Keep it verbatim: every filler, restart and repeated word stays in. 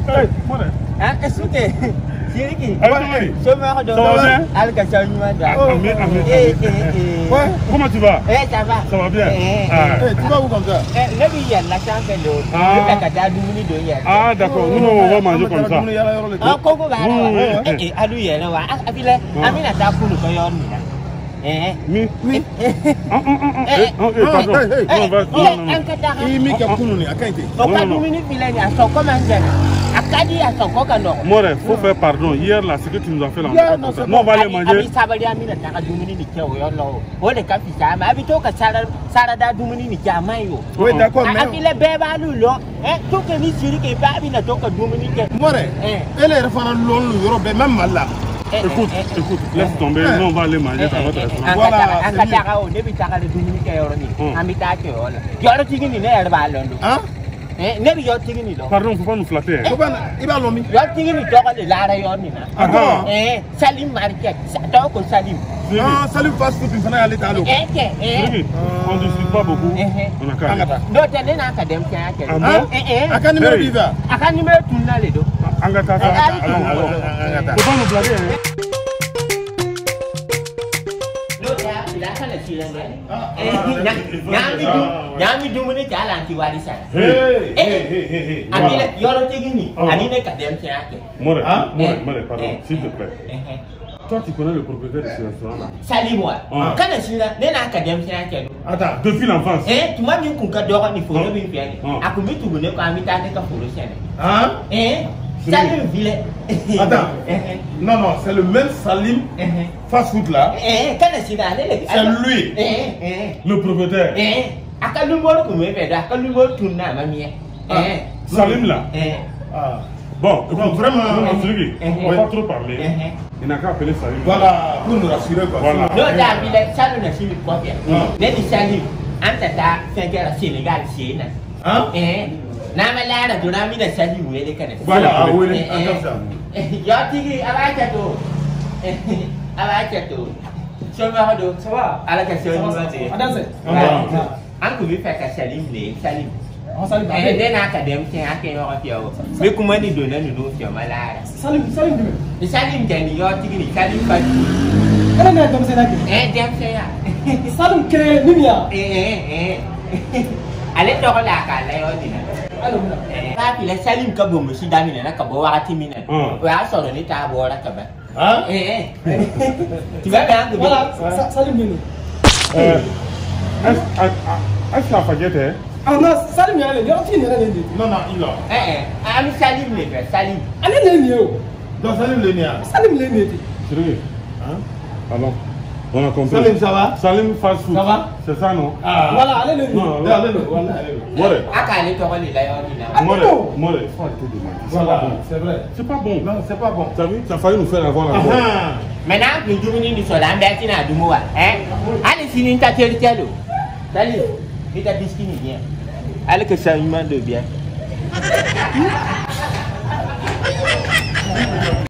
Hein, est-ce que Siriki, je me redonne Alcachon. Comment tu vas? Eh, ça va. Ça va bien. Tu vas où comme ça? Eh, là, il y a la chambre de l'eau. Ah, d'accord. Nous, on va manger comme ça. Ah, Coco, eh, à lui, elle va. À Ville, à Mina, t'as pour le coyon. Eh, mi, mi. Ah, ah, ah, ah, pardon. Non, vas-y. Il m'a dit que nous, à Kaité. On va nous minutes, il est à son commandant. À Kadi, à son commandant. Moi, il faut faire pardon. Hier, là, ce que tu nous as fait là. Non, on va aller manger. Ça va aller à Mina, t'as du minute, qui est au yon. Oh, les capitaines, mais habitons que Sarada du minute, qui a maillot. Oui, d'accord. À Ville, bébé, nous, là. Eh, tout que ni Siri qui est pas, il n'a donc que du minute. Moi, elle est référente l'eau, même mal là. Écoute, écoute, laisse tomber, nous on va aller manger dans notre restaurant. Voilà, c'est bien. Eh, nebi yo tingini do. Pardon, faut pas nous flatter. Eh, il va l'homme. Yo tingini do ko de lara yo ni na. Ah, eh, Salim Market. Do ko Salim. Ah, Salim fast food fana aller ta lo. Eh, eh. On discute pas beaucoup. On a qu'à. Do tele na ka dem kya ke. Ah, eh eh. Aka numéro visa. Aka numéro tunna le do. Angata ta. Angata. Faut pas nous blaguer. Nyami dumuni jalan kiwari sana. Eh, eh, amile yoro tigini, anine kadem tiake. More, more, more, pardon, s'il te plaît. Toi, tu connais le propriétaire de ce restaurant-là? Salimwa. Quand est-ce là, nena kadem tiake. Attends, depuis l'enfance. Eh, tu m'as mis qu'on cadre ni faut le bien. A combien tu connais quand amita ne ka folo sana. Hein? Eh, Salim Ville. Attends. Non, non, c'est le même Salim fast food là. Eh, quand est-ce là, c'est lui. Eh, eh. Le propriétaire. Eh, aka numéro comme me da, aka numéro tunna mamie. Eh, Salim là. Eh. Ah. Bon, non, vraiment, on va pas trop parler. Il n'a qu'à appeler Salim. Voilà, pour nous rassurer quoi. Voilà. Non, da Ville, Salim n'a suivi quoi bien. Mais dit Salim, anta ta fait que la Sénégal c'est là. Hein? Eh. Nama lara do nami da sadi wele kana. Voilà, wele attention. Yo tigi abacha to. Abacha to. Soma hodo, ça va? Ala ka soni wate. Adanse. An ku bi fa ka Salim le, Salim. On Salim. Eh de na ka dem tin ake yo ka fiyo. Me kuma ni do na ni do fiyo malara. Salim, Salim dum. Ni Salim jani yo tigi ni Salim fa. Ala na dem se na ki. Eh dem se ya. Salim ke nimia. Eh eh eh. Ale to la ka la yo ni na. Tapi la Salim ka bo musi dami na ka bo wakati mina. Wa so ni ta bo ra ka ba. Hein? Eh eh. Tu vas bien que voilà, Salim Mino. Euh est-ce que tu as fait? Ah non, Salim ya le, yo ti ni le. Non non, il a. Eh eh, ami Salim le, Salim. Allez le ni o. Donc Salim le ni a. Salim le ni. Sérieux? Hein? Allons. On a compris. Salim, ça va? Salim fast food. Ça va? C'est ça, non? Ah. Voilà, allez le. Non, allez le. Voilà, allez le. More. Aka allez to le la yo ni na. More, more, faut arrêter de mentir. Voilà, c'est vrai. C'est pas bon. Non, c'est pas bon. Tu as vu? Ça a failli nous faire avoir la mort. Maintenant, nous devons nous sola mbati na dumowa. Hein? Allez fini ta telle telle. Salut. Et ta biscuit ni bien. Allez que ça humain de bien.